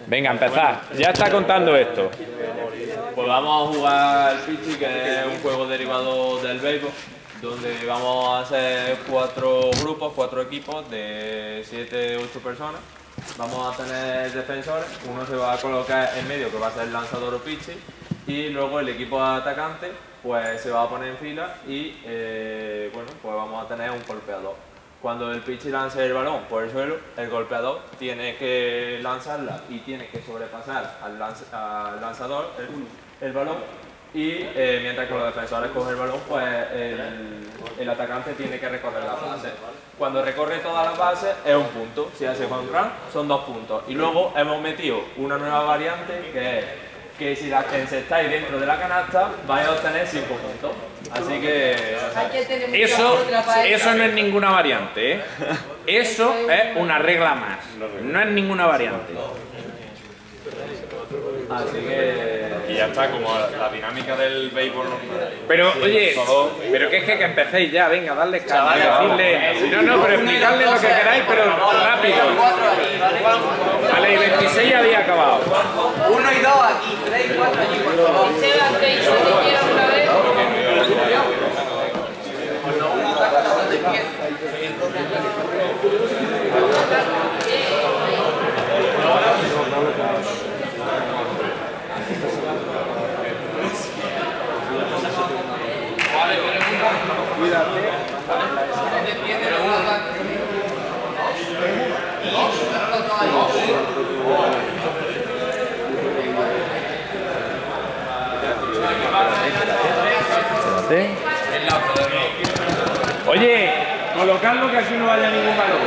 Venga, empezad. Ya está contando esto. Pues vamos a jugar al Pichi, que es un juego derivado del béisbol, donde vamos a hacer 4 grupos, 4 equipos de 7 u 8 personas. Vamos a tener defensores, uno se va a colocar en medio, que va a ser el lanzador o pitcher, y luego el equipo atacante pues se va a poner en fila y bueno, pues vamos a tener un golpeador. Cuando el pitcher lance el balón por el suelo, el golpeador tiene que lanzarla y tiene que sobrepasar al lanzador el balón, y mientras que los defensores cogen el balón, pues el atacante tiene que recorrer las bases. Cuando recorre todas las bases es un punto, si hace home run son 2 puntos. Y luego hemos metido una nueva variante, que es que si la encestáis dentro de la canasta vais a obtener 5 puntos. Así que... Eso no es ninguna variante, ¿eh? Eso es una regla más. No es ninguna variante. Así que... Y ya está, como la dinámica del béisbol normal. Pero, oye, pero que es que empecéis ya, venga, darle caña, decirle... No, pero explicarle lo que queráis, pero rápido. Vale, y 26 ya había acabado. 1 y 2 aquí, 3 y 4 allí, por favor. Esteban, te hizo que quiera una vez. Cuando uno ataca, no te empieza. Oye, colocadlo que aquí no vaya ningún balón.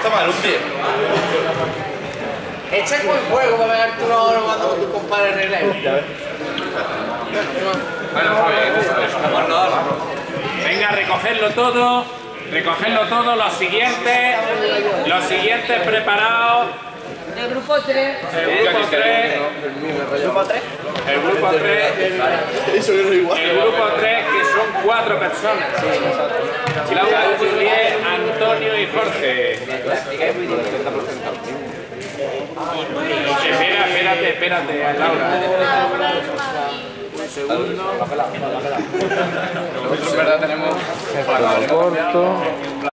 está mal, un 10. Echa el buen juego para pegarte una hora más con tus compadres en el aire. Bueno, está bien, vamos a Venga, recogerlo todo, los siguientes preparados. El grupo 3. El grupo 3. El grupo 3. El grupo 3, que son 4 personas. Claudia, Julián, Antonio y Jorge. Espérate, Laura. Un segundo. Nosotros en verdad tenemos... Corto.